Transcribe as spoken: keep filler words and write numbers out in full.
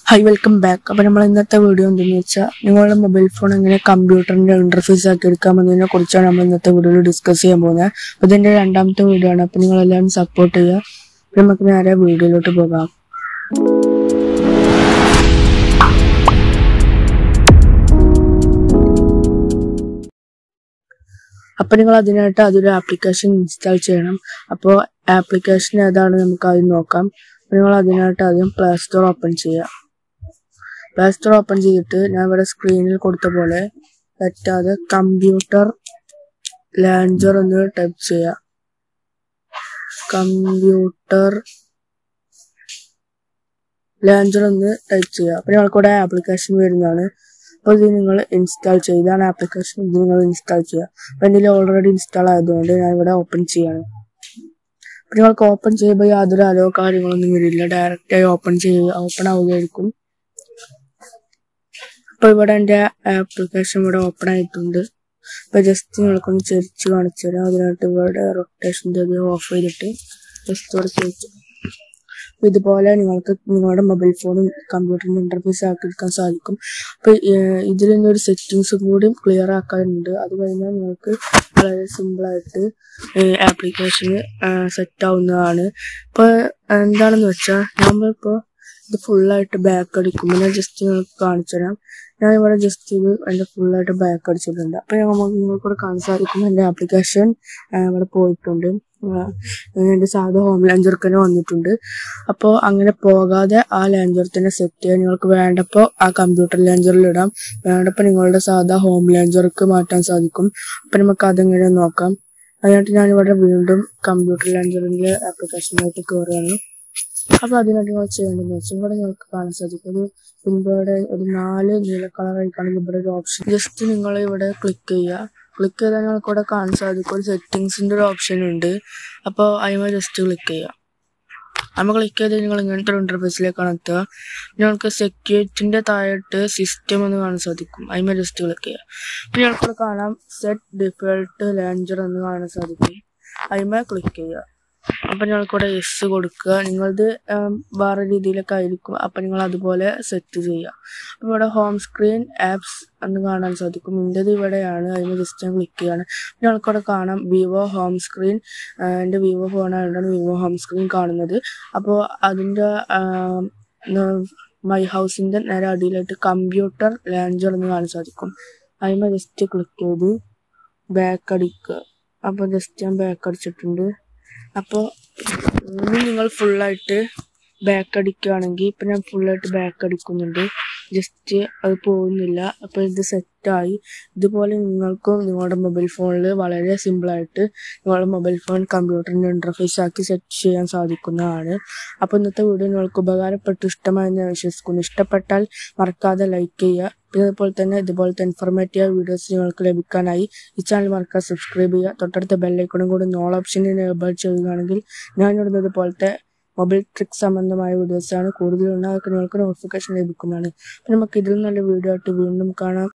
Hi, welcome back. അപ്പോൾ നമ്മൾ ഇന്നത്തെ വീഡിയോ എന്തെന്ന് വെച്ചാൽ നിങ്ങളുടെ മൊബൈൽ ഫോൺ എങ്ങനെ കമ്പ്യൂട്ടറിന്റെ ഇന്റർഫേസ് ആക്കി എടുക്കാമെന്നതിനെ കുറിച്ചാണ് നമ്മൾ ഇന്നത്തെ വീഡിയോയിൽ ഡിസ്കസ് ചെയ്യാൻ പോകുന്നത്. അപ്പോൾ ഇതിന്റെ രണ്ടാമത്തെ വീഡിയോ ആണ്. അപ്പോൾ നിങ്ങൾ എല്ലാവരും സപ്പോർട്ട് ചെയ്യുക. അപ്പോൾ നമുക്ക് നേരെ വീഡിയോയിലോട്ട് പോകാം. അപ്പോൾ നിങ്ങൾ അതിനായിട്ട് അതൊരു ആപ്ലിക്കേഷൻ ഇൻസ്റ്റാൾ ചെയ്യണം. അപ്പോൾ ആപ്ലിക്കേഷൻ ഏതാണ് നമുക്ക് ആദ്യം നോക്കാം. അപ്പോൾ നിങ്ങൾ അതിനായിട്ട് ആദ്യം പ്ലേ സ്റ്റോർ ഓപ്പൺ ചെയ്യുക. പ്ലേ സ്റ്റോർ ഓപ്പൺ ചെയ്തിട്ട് ഞാൻ ഇവിടെ സ്ക്രീനിൽ കൊടുത്ത പോലെ തെറ്റാതെ കമ്പ്യൂട്ടർ ലോഞ്ചർ എന്ന് ടൈപ്പ് ചെയ്യുക. കമ്പ്യൂട്ടർ ലോഞ്ചർ എന്ന് ടൈപ്പ് ചെയ്യുക. അപ്പോൾ ഞങ്ങൾക്കിവിടെ ആപ്ലിക്കേഷൻ വരുന്നതാണ്. അപ്പോൾ ഇത് നിങ്ങൾ ഇൻസ്റ്റാൾ ചെയ്യുക. ഇതാണ് ആപ്ലിക്കേഷൻ. ഇത് നിങ്ങൾ ഇൻസ്റ്റാൾ ചെയ്യുക. അപ്പോൾ എൻ്റെ ഓൾറെഡി ഇൻസ്റ്റാൾ ആയതുകൊണ്ട് ഞാൻ ഇവിടെ ഓപ്പൺ ചെയ്യാണ്. അപ്പോൾ നിങ്ങൾക്ക് ഓപ്പൺ ചെയ്യുമ്പോൾ യാതൊരു അലോ കാര്യങ്ങളൊന്നും വരില്ല. ഡയറക്റ്റായി ഓപ്പൺ ചെയ്യുക ഓപ്പൺ ആവുകയായിരിക്കും. അപ്പോൾ ഇവിടെ എൻ്റെ ആപ്ലിക്കേഷൻ ഇവിടെ ഓപ്പൺ ആയിട്ടുണ്ട്. അപ്പോൾ ജസ്റ്റ് നിങ്ങൾക്കൊന്ന് ചെരിച്ച് കാണിച്ചു തരാം. അതിനായിട്ട് ഇവിടെ റൊട്ടേഷൻ്റെ അത് ഓഫ് ചെയ്തിട്ട് ജസ്റ്റ് ഇവിടെ ചെരിച്ചു. അപ്പോൾ ഇതുപോലെ നിങ്ങൾക്ക് നിങ്ങളുടെ മൊബൈൽ ഫോണും കമ്പ്യൂട്ടറിൻ്റെ ഇൻ്റർഫേസ് ആക്കിയെടുക്കാൻ സാധിക്കും. അപ്പോൾ ഇതിൽ നിന്നൊരു സെറ്റിങ്സും കൂടി ക്ലിയർ ആക്കാനുണ്ട്. അത് കഴിഞ്ഞാൽ നിങ്ങൾക്ക് വളരെ സിമ്പിളായിട്ട് ആപ്ലിക്കേഷൻ സെറ്റ് ആവുന്നതാണ്. ഇപ്പോൾ എന്താണെന്ന് വെച്ചാൽ നമ്മളിപ്പോൾ ഇത് ഫുള്ളായിട്ട് ബാക്ക് അടിക്കുമ്പോൾ ഞാൻ ജസ്റ്റ് നിങ്ങൾക്ക് കാണിച്ചു തരാം. ഞാൻ ഇവിടെ ജസ്റ്റ് ഇത് എൻ്റെ ഫുള്ളായിട്ട് ബാക്ക് അടിച്ചിട്ടുണ്ട്. അപ്പോൾ നമുക്ക് നിങ്ങൾക്കൂടെ കാണാൻ സാധിക്കും എൻ്റെ ആപ്ലിക്കേഷൻ ഇവിടെ പോയിട്ടുണ്ട്. എൻ്റെ സാധാ ഹോം ലാഞ്ചർ തന്നെ വന്നിട്ടുണ്ട്. അപ്പോൾ അങ്ങനെ പോകാതെ ആ ലാഞ്ചർ തന്നെ സെറ്റ് ചെയ്യാൻ നിങ്ങൾക്ക് വേണ്ടപ്പോൾ ആ കമ്പ്യൂട്ടർ ലാഞ്ചറിൽ ഇടാം. വേണ്ടപ്പോൾ നിങ്ങളുടെ സാധാ ഹോം ലാഞ്ചർക്ക് മാറ്റാൻ സാധിക്കും. അപ്പോൾ നമുക്ക് അതെങ്ങനെ നോക്കാം. അതിനായിട്ട് ഞാനിവിടെ വീണ്ടും കമ്പ്യൂട്ടർ ലാഞ്ചറിൻ്റെ ആപ്ലിക്കേഷനായിട്ട് കയറുകയാണ്. അപ്പോൾ അതിനായിട്ട് നിങ്ങൾ ചെയ്യേണ്ടതെന്ന് വെച്ചാൽ ഇവിടെ നിങ്ങൾക്ക് കാണാൻ സാധിക്കും ഒരു വിൻഡോയുടെ ഒരു നാല് നീല കളറായിക്കാണെങ്കിൽ ഇവിടെ ഒരു ഓപ്ഷൻ ജസ്റ്റ് നിങ്ങൾ ഇവിടെ ക്ലിക്ക് ചെയ്യുക. ക്ലിക്ക് ചെയ്താൽ നിങ്ങൾക്ക് ഇവിടെ കാണാൻ സാധിക്കും ഒരു സെറ്റിങ്സിൻ്റെ ഒരു ഓപ്ഷൻ ഉണ്ട്. അപ്പോൾ അതിന്മേൽ ജസ്റ്റ് ക്ലിക്ക് ചെയ്യുക. നമ്മൾ ക്ലിക്ക് ചെയ്ത് നിങ്ങൾ ഇങ്ങനത്തെ ഒരു ഇന്റർഫേസിലേക്കാണ് എത്തുക. നിങ്ങൾക്ക് സെക്യൂരിറ്റിൻ്റെ താഴെട്ട് സിസ്റ്റം എന്ന് കാണാൻ സാധിക്കും. അതിന്മേൽ ജസ്റ്റ് ക്ലിക്ക് ചെയ്യുക. അപ്പോൾ ഞങ്ങൾക്കിവിടെ കാണാം സെറ്റ് ഡിഫോൾട്ട് ലാഞ്ചർ എന്ന് കാണാൻ സാധിക്കും. അതിന്മേൽ ക്ലിക്ക് ചെയ്യുക. അപ്പം ഞങ്ങൾക്കിവിടെ എസ് കൊടുക്കുക. നിങ്ങളത് വേറെ രീതിയിലൊക്കെ ആയിരിക്കും. അപ്പം നിങ്ങൾ അതുപോലെ സെറ്റ് ചെയ്യുക. അപ്പം ഇവിടെ ഹോം സ്ക്രീൻ ആപ്സ് എന്ന് കാണാൻ സാധിക്കും. എൻ്റെത് ഇവിടെയാണ്. അതിന് ജസ്റ്റ് ഞാൻ ക്ലിക്ക് ചെയ്യാണ്. ഞങ്ങൾക്കിവിടെ കാണാം വിവോ ഹോം സ്ക്രീൻ. എൻ്റെ വിവോ ഫോണായതുകൊണ്ടാണ് വിവോ ഹോം സ്ക്രീൻ കാണുന്നത്. അപ്പോൾ അതിൻ്റെ മൈ ഹൗസിൻ്റെ നേരെ അടിയിലായിട്ട് കമ്പ്യൂട്ടർ ലാഞ്ചർ എന്ന് കാണാൻ സാധിക്കും. അതിന് ജസ്റ്റ് ക്ലിക്ക് ചെയ്ത് ബാക്ക് അടിക്കുക. അപ്പോൾ ജസ്റ്റ് ഞാൻ ബാക്ക് അടിച്ചിട്ടുണ്ട്. അപ്പോൾ ഇനി നിങ്ങൾ ഫുള്ളായിട്ട് ബാക്ക് അടിക്കുകയാണെങ്കിൽ ഇപ്പം ഞാൻ ഫുള്ളായിട്ട് ബാക്ക് അടിക്കുന്നുണ്ട്. ജസ്റ്റ് അത് പോകുന്നില്ല. അപ്പോൾ ഇത് സെറ്റായി. ഇതുപോലെ നിങ്ങൾക്കും നിങ്ങളുടെ മൊബൈൽ ഫോണിൽ വളരെ സിമ്പിളായിട്ട് നിങ്ങളുടെ മൊബൈൽ ഫോൺ കമ്പ്യൂട്ടറിൻ്റെ ഇൻ്റർഫേസ് ആക്കി സെറ്റ് ചെയ്യാൻ സാധിക്കുന്നതാണ്. അപ്പോൾ ഇന്നത്തെ വീഡിയോ നിങ്ങൾക്ക് ഉപകാരപ്പെട്ടു ഇഷ്ടമായെന്ന് ഞാൻ വിശ്വസിക്കുന്നു. ഇഷ്ടപ്പെട്ടാൽ മറക്കാതെ ലൈക്ക് ചെയ്യുക. പിന്നെ അതുപോലെ തന്നെ ഇതുപോലത്തെ ഇൻഫോർമേറ്റീവ് വീഡിയോസ് നിങ്ങൾക്ക് ലഭിക്കാനായി ഈ ചാനൽ മറക്കാതെ സബ്സ്ക്രൈബ് ചെയ്യുക. തൊട്ടടുത്ത ബെല്ലൈക്കണും കൂടി ഓൾ ഓപ്ഷൻ എനേബിൾ ചെയ്യുകയാണെങ്കിൽ ഞാൻ ഇടുന്നത് പോലത്തെ മൊബൈൽ ട്രിക്ക് സംബന്ധമായ വീഡിയോസാണ് കൂടുതലുണ്ട്. അതൊക്കെ നിങ്ങൾക്ക് നോട്ടിഫിക്കേഷൻ ലഭിക്കുന്നതാണ്. അപ്പം നമുക്ക് ഇതിൽ നല്ല വീഡിയോ ആയിട്ട് വീണ്ടും കാണാം.